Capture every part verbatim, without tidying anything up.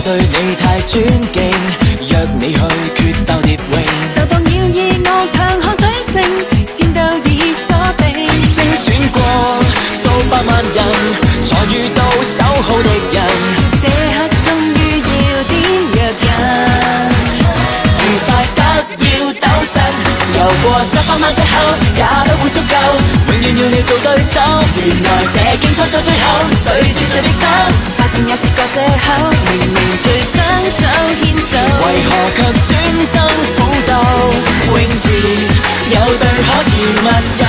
對你太尊敬，約你去決鬥蝶泳。 就當要以我強項取勝，戰鬥已鎖定。 精選過數百萬人，才遇到守好的人。 這刻終於要點約人， 愉快得要抖震，游過十百萬隻口也都會足夠，永遠要你做對手。原來這競賽到最後，誰是誰的手？ 發現也是個藉口，明明最雙手牽手， 為何卻專登苦鬥？泳池有對可如密友。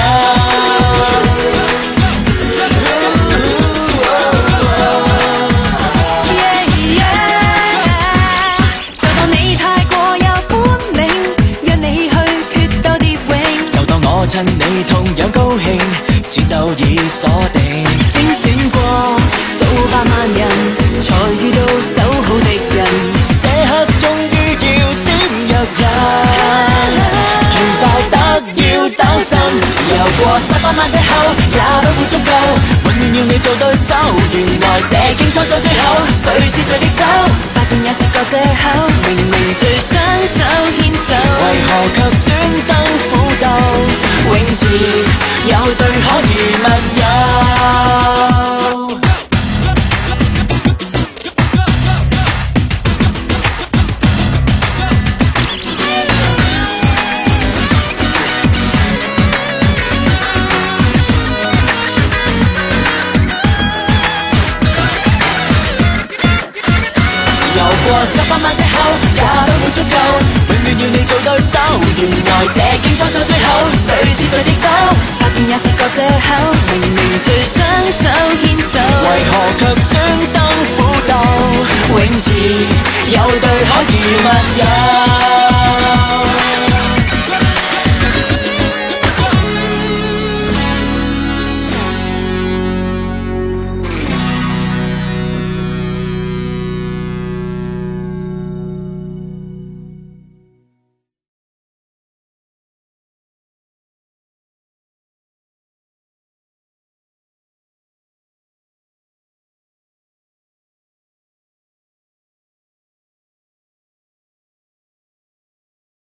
就當你太過有本領，約你去決鬥蝶泳。 就當我趁你同樣高興，戰鬥已鎖定。 精選過數百萬人，才遇到守好的人。 這刻終於要點約人，愉快得要抖震，游過十百萬隻口也都會足夠，永遠要你做對手。原來這競賽到最後，誰是誰的手？ 發現也是個藉口，明明最雙手牽手， 為何卻專登苦鬥？泳池有對可如密友。十百萬隻口也都會足夠，永遠要你做對手。原來這競賽到最後，誰是誰的手？ 發現也是個藉口，明明最